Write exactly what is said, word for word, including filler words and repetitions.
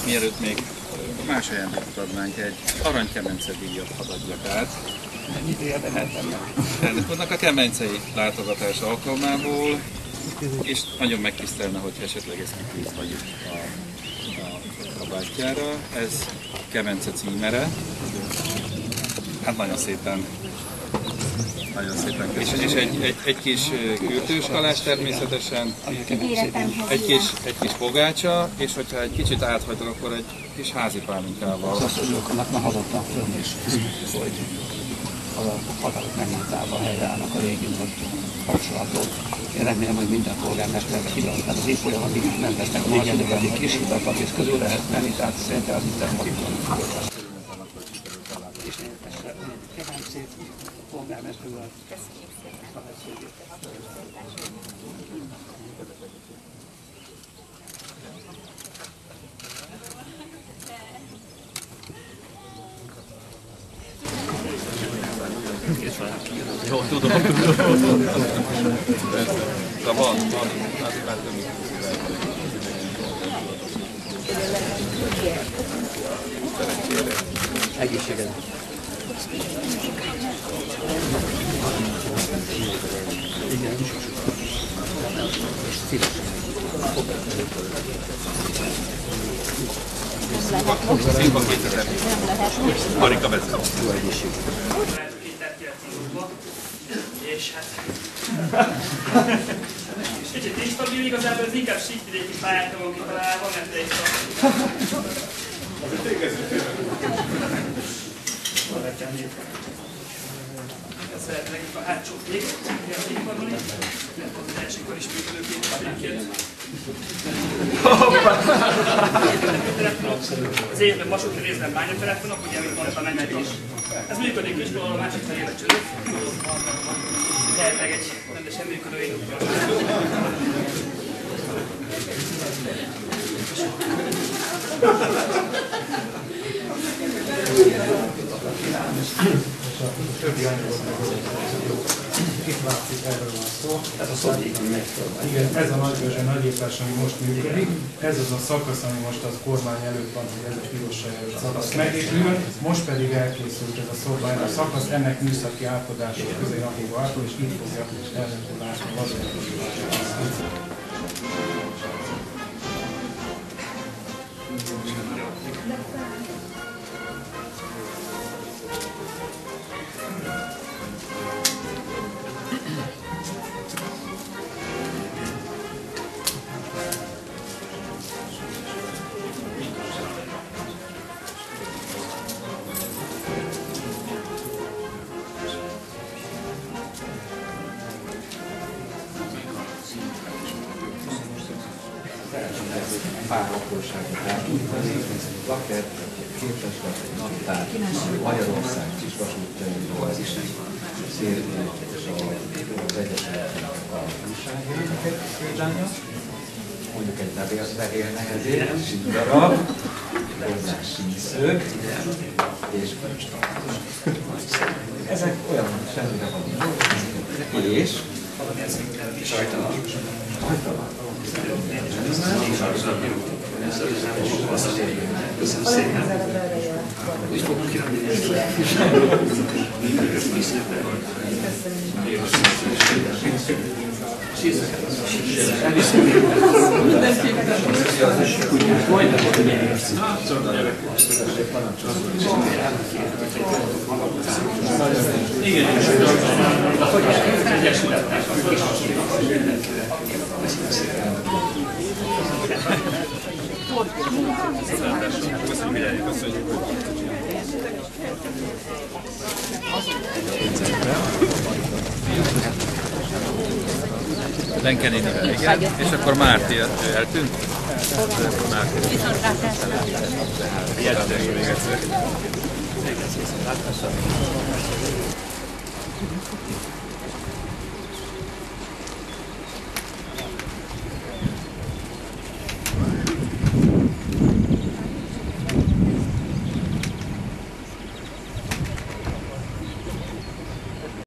mielőtt még más ajándékot adnánk, egy aranykemence díjat hadd adjak át. Mennyit érdemeltem meg? Elnök úrnak a kemencei látogatás alkalmából, és nagyon megtisztelne, hogyha esetleg ezt kitűzhagyjuk a, a kabátjára. Ez Kemence címere. Hát nagyon szépen, nagyon szépen köszönöm. És, és egy, egy, egy kis kürtős kalás természetesen, egy kis, egy kis fogácsa, és hogyha egy kicsit áthagytok, akkor egy kis házi pálinkával. Azt örülök, annak már hazudtam föl, és hogy az a határok megnyitával helyreállnak a régi kapcsolatok. Én remélem, hogy minden polgármesterre hibázott, tehát az évfolyam, amíg nem vesznek a második kis hibákat, és közül lehet menni, tehát szerintem az minden magukon. És Kemencét polgármester urat. Köszönjük szépen. Jó, tudom, tudom. De van, van. Egészséged. Igen. Szívesen. Színba kétezer. Marika vezet. Jó egészség. És hát... Kicsit instabil, igazából ez inkább síkvidéki pályákra van kitalálva, mert egy szeretnék a hátsó fék, kiadni, az elsőkor is működőként fékért. Az évben vasúti részben bányatelefonok, ugye, amit mondta menet is. Ez működik is, valahol a másik felébe csörök. Szeretleg egy rendesen működő induktor. Többi anyagot megoldjuk. Itt látszik, erről van szó. Ez a szakik. Igen, ez a nagybőzse nagyépás, ami most működik. Ez az a szakasz, ami most az kormány előtt van, hogy ez a piros szakasz megépül. Most pedig elkészült ez a szobány a szakasz, ennek műszaki átadása közé napjába ától, és itt fogja ellenül látni az pár apróságot átudtani, lakert, képeslet, naptár, Magyarország kisvasútjairól, szélvény és az Egyesületnek a újságírónak egy példánya, mondjuk egy levélfehér nehezét, darab, hozzá sínszög, és ezek olyan semmire van, és sajtalan. Sajtalan. Köszönöm szépen. Úgy fogunk kiadni. Lenkeninivel, igen, és akkor Márti eltűnt. Márti. Még egyszer.